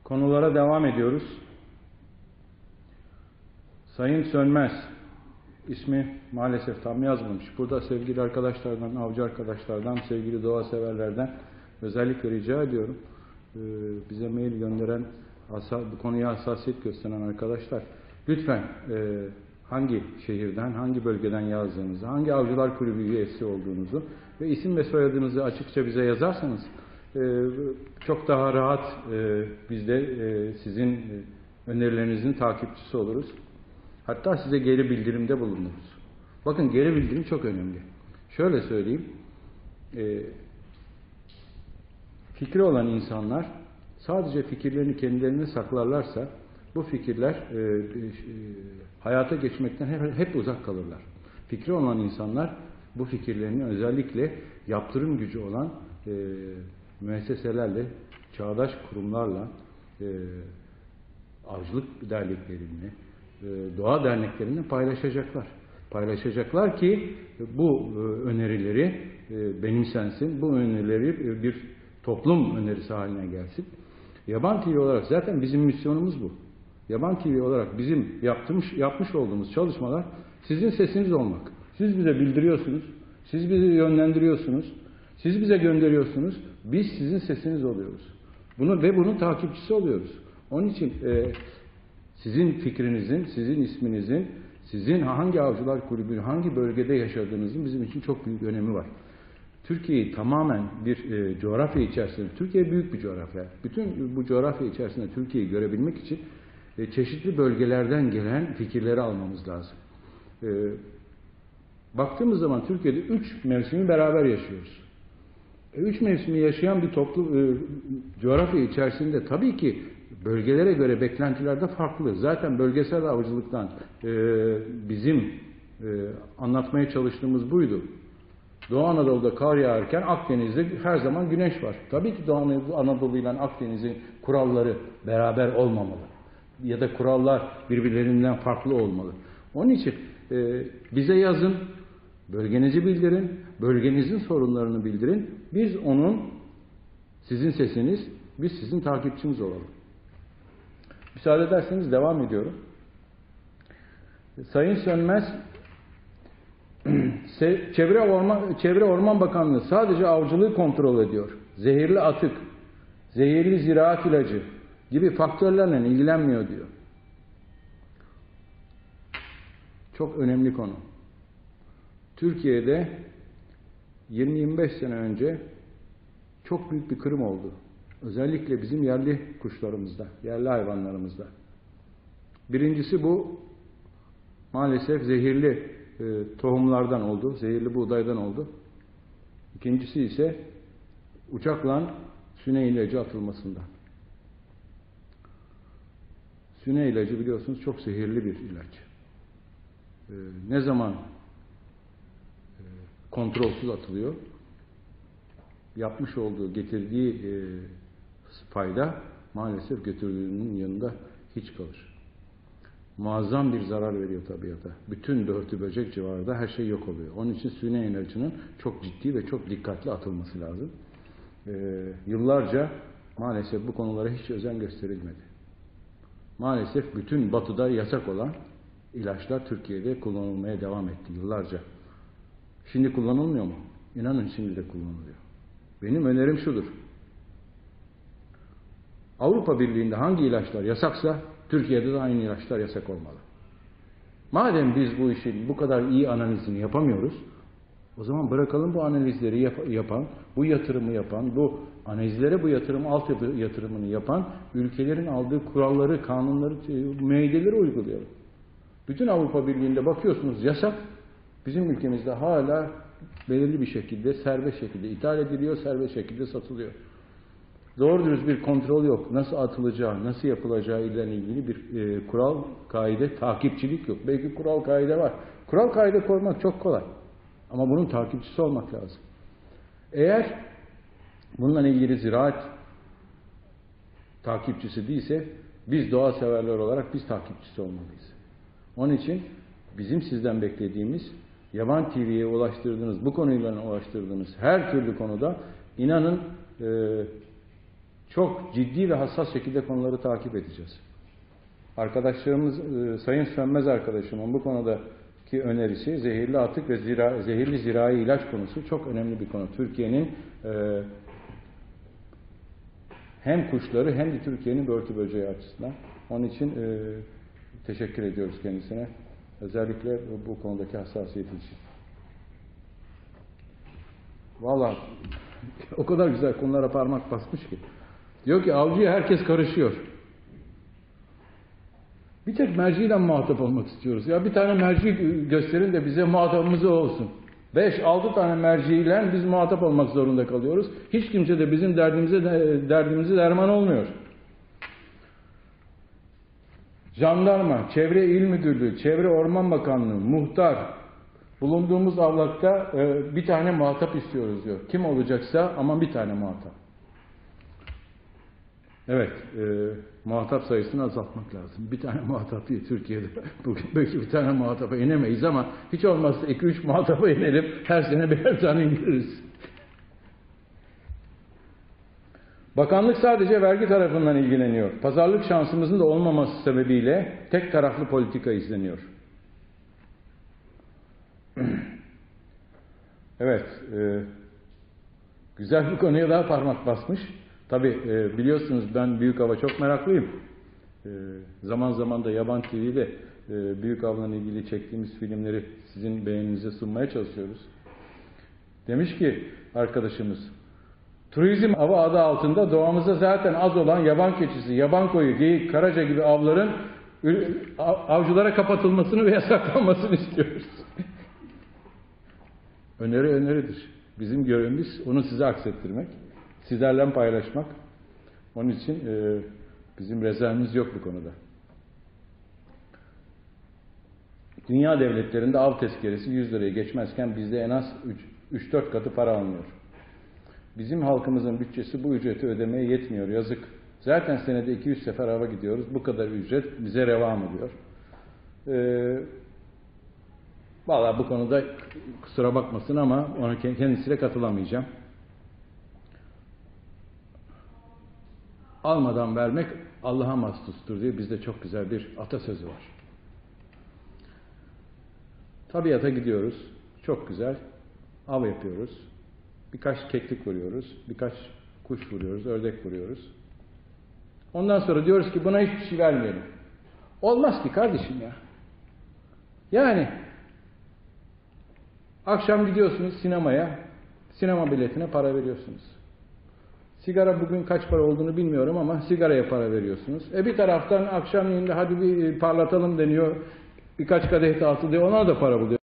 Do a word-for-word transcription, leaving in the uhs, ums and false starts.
Konulara devam ediyoruz. Sayın Sönmez, ismi maalesef tam yazmamış. Burada sevgili arkadaşlardan, avcı arkadaşlardan, sevgili doğa severlerden özellikle rica ediyorum. Ee, bize mail gönderen, bu konuya hassasiyet gösteren arkadaşlar, lütfen e, hangi şehirden, hangi bölgeden yazdığınızı, hangi avcılar kulübü üyesi olduğunuzu ve isim ve soyadınızı açıkça bize yazarsanız e, çok daha rahat e, biz de e, sizin e, önerilerinizin takipçisi oluruz. Hatta size geri bildirimde bulunuruz. Bakın, geri bildirim çok önemli. Şöyle söyleyeyim, e, fikri olan insanlar sadece fikirlerini kendilerine saklarlarsa bu fikirler e, e, hayata geçmekten hep, hep uzak kalırlar. Fikri olan insanlar bu fikirlerini özellikle yaptırım gücü olan e, müesseselerle, çağdaş kurumlarla, e, avcılık derneklerini, e, doğa derneklerini paylaşacaklar. Paylaşacaklar ki bu e, önerileri e, benimsensin, bu önerileri e, bir toplum önerisi haline gelsin. Yaban T V olarak zaten bizim misyonumuz bu. Yaban T V olarak bizim yaptığımız, yapmış olduğumuz çalışmalar sizin sesiniz olmak. Siz bize bildiriyorsunuz, siz bizi yönlendiriyorsunuz, siz bize gönderiyorsunuz, biz sizin sesiniz oluyoruz. Bunu ve bunun takipçisi oluyoruz. Onun için e, sizin fikrinizin, sizin isminizin, sizin hangi avcılar kulübü, hangi bölgede yaşadığınızın bizim için çok büyük önemi var. Türkiye'yi tamamen bir e, coğrafya içerisinde, Türkiye büyük bir coğrafya. Bütün bu coğrafya içerisinde Türkiye'yi görebilmek için e, çeşitli bölgelerden gelen fikirleri almamız lazım. E, baktığımız zaman Türkiye'de üç mevsimi beraber yaşıyoruz. E, üç mevsimi yaşayan bir toplum, e, coğrafya içerisinde tabii ki bölgelere göre beklentiler de farklı. Zaten bölgesel avcılıktan e, bizim e, anlatmaya çalıştığımız buydu. Doğu Anadolu'da kar yağarken Akdeniz'de her zaman güneş var. Tabii ki Doğu Anadolu ile Akdeniz'in kuralları beraber olmamalı. Ya da kurallar birbirlerinden farklı olmalı. Onun için e, bize yazın, bölgenizi bildirin, bölgenizin sorunlarını bildirin. Biz onun, sizin sesiniz, biz sizin takipçiniz olalım. Müsaade ederseniz devam ediyorum. Sayın Sönmez, Çevre Orman, Çevre Orman Bakanlığı sadece avcılığı kontrol ediyor. Zehirli atık, zehirli ziraat ilacı gibi faktörlerle ilgilenmiyor diyor. Çok önemli konu. Türkiye'de yirmi yirmi beş sene önce çok büyük bir kırım oldu. Özellikle bizim yerli kuşlarımızda, yerli hayvanlarımızda. Birincisi bu maalesef zehirli e, tohumlardan oldu, zehirli buğdaydan oldu. İkincisi ise uçakla süne ilacı atılmasından. Süne ilacı biliyorsunuz çok zehirli bir ilaç. E, ne zaman e, kontrolsüz atılıyor, yapmış olduğu, getirdiği e, fayda maalesef götürdüğünün yanında hiç kalır. Muazzam bir zarar veriyor tabiata. Bütün börtü böcek civarında her şey yok oluyor. Onun için süne ilacının çok ciddi ve çok dikkatli atılması lazım. Ee, yıllarca maalesef bu konulara hiç özen gösterilmedi. Maalesef bütün batıda yasak olan ilaçlar Türkiye'de kullanılmaya devam etti yıllarca. Şimdi kullanılmıyor mu? İnanın şimdi de kullanılıyor. Benim önerim şudur. Avrupa Birliği'nde hangi ilaçlar yasaksa Türkiye'de de aynı ilaçlar yasak olmalı. Madem biz bu işin bu kadar iyi analizini yapamıyoruz, o zaman bırakalım bu analizleri yap yapan, bu yatırımı yapan, bu analizlere bu yatırım, altyapı yatırımını yapan ülkelerin aldığı kuralları, kanunları, müeyyideleri uygulayalım. Bütün Avrupa Birliği'nde bakıyorsunuz yasak, bizim ülkemizde hala belirli bir şekilde, serbest şekilde ithal ediliyor, serbest şekilde satılıyor. Doğru dürüst bir kontrol yok. Nasıl atılacağı, nasıl yapılacağı ile ilgili bir e, kural, kaide, takipçilik yok. Belki kural, kaide var. Kural, kaide koymak çok kolay. Ama bunun takipçisi olmak lazım. Eğer bununla ilgili ziraat takipçisi değilse, biz doğa severler olarak biz takipçisi olmalıyız. Onun için bizim sizden beklediğimiz, Yaban T V'ye ulaştırdığınız, bu konuyla ulaştırdığınız her türlü konuda inanın e, çok ciddi ve hassas şekilde konuları takip edeceğiz. Arkadaşlarımız, e, Sayın Sönmez arkadaşımın bu konudaki önerisi zehirli atık ve zira, zehirli zirai ilaç konusu çok önemli bir konu. Türkiye'nin e, hem kuşları hem de Türkiye'nin börtü böceği açısından. Onun için e, teşekkür ediyoruz kendisine. Özellikle bu konudaki hassasiyeti için. Vallahi o kadar güzel konulara parmak basmış ki. Diyor ki avcıya herkes karışıyor. Bir tek merciyle muhatap olmak istiyoruz. Ya bir tane merci gösterin de bize muhatabımız olsun. Beş, altı tane merciyle biz muhatap olmak zorunda kalıyoruz. Hiç kimse de bizim derdimize derdimize derman olmuyor. Jandarma, Çevre İl Müdürlüğü, Çevre Orman Bakanlığı, muhtar, bulunduğumuz avlakta e, bir tane muhatap istiyoruz diyor. Kim olacaksa ama bir tane muhatap. Evet, e, muhatap sayısını azaltmak lazım. Bir tane muhatap değil Türkiye'de. Bugün belki bir tane muhataba inemeyiz ama hiç olmazsa iki üç muhataba inelim. Her sene birer tane indiririz. Bakanlık sadece vergi tarafından ilgileniyor. Pazarlık şansımızın da olmaması sebebiyle tek taraflı politika izleniyor. Evet, e, güzel bir konuya daha parmak basmış. Tabii e, biliyorsunuz ben büyük ava çok meraklıyım. E, zaman zaman da Yaban T V'de e, büyük avla ilgili çektiğimiz filmleri sizin beğeninize sunmaya çalışıyoruz. Demiş ki arkadaşımız, turizm avı adı altında doğamızda zaten az olan yaban keçisi, yaban koyu, geyik, karaca gibi avların avcılara kapatılmasını ve yasaklanmasını istiyoruz. Öneri öneridir. Bizim görevimiz onu size aksettirmek, sizlerle paylaşmak. Onun için e, bizim rezervimiz yok bu konuda. Dünya devletlerinde av tezkeresi yüz liraya geçmezken bizde en az üç dört katı para alınıyor. Bizim halkımızın bütçesi bu ücreti ödemeye yetmiyor. Yazık. Zaten senede iki yüz sefer ava gidiyoruz. Bu kadar ücret bize reva mı diyor. Ee, Vallahi bu konuda kusura bakmasın ama ona kendisiyle katılamayacağım. Almadan vermek Allah'a mahsustur diye bizde çok güzel bir atasözü var. Tabiata gidiyoruz. Çok güzel. Av yapıyoruz. Birkaç keklik vuruyoruz. Birkaç kuş vuruyoruz. Ördek vuruyoruz. Ondan sonra diyoruz ki buna hiçbir şey vermeyelim. Olmaz ki kardeşim ya. Yani akşam gidiyorsunuz sinemaya. Sinema biletine para veriyorsunuz. Sigara bugün kaç para olduğunu bilmiyorum ama sigaraya para veriyorsunuz. E bir taraftan akşamleyin de hadi bir parlatalım deniyor. Birkaç kadeh dağıtılıyor. Ona da para buluyor.